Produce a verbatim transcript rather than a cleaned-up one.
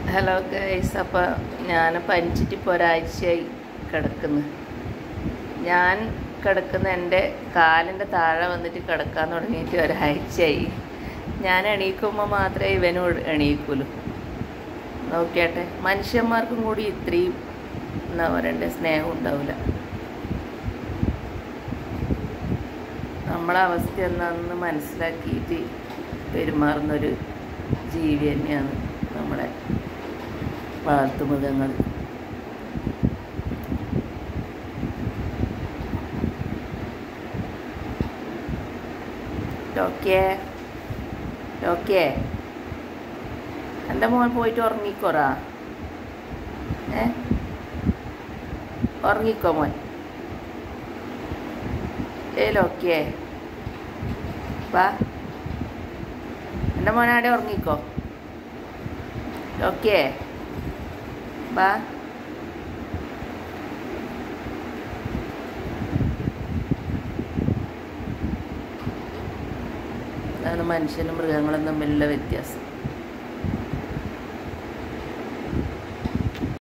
Hello guys, അപ്പോൾ ഞാൻ പനിച്ചിട്ട് ഇപ്പോൾ ഒരാഴ്ചയായി കിടക്കുന്നു. ഞാൻ കിടക്കുന്ന എൻ്റെ കാലിൻ്റെ താഴെ വന്നിട്ട് കിടക്കാൻ തുടങ്ങിയിട്ട് ഒരാഴ്ചയായി. ഞാൻ എണീക്കുമ്പോൾ മാത്രമേ ഇവനും എണീക്കുള്ളൂ. നോക്കിയാട്ടെ, മനുഷ്യന്മാർക്കും കൂടി ഇത്രയും എന്താ പറയണ്ടേ സ്നേഹം ഉണ്ടാവില്ല. നമ്മളെ അവസ്ഥ എന്താണെന്ന് മനസ്സിലാക്കിയിട്ട് പെരുമാറുന്നൊരു ജീവി തന്നെയാണ് നമ്മളെ വളർത്തുമൃഗങ്ങൾ. ടോക്കിയേ ടോക്കിയേ എൻ്റെ മോൻ പോയിട്ട് ഉറങ്ങിക്കോറാ. ഏ ഉറങ്ങിക്കോ മോൻ. ഏ ലോക്കിയേ വാ, എൻ്റെ മോനാടെ ഉറങ്ങിക്കോ. ലോക്കിയേ വാ. അതാണ് മനുഷ്യനും മൃഗങ്ങളും തമ്മിലുള്ള വ്യത്യാസം.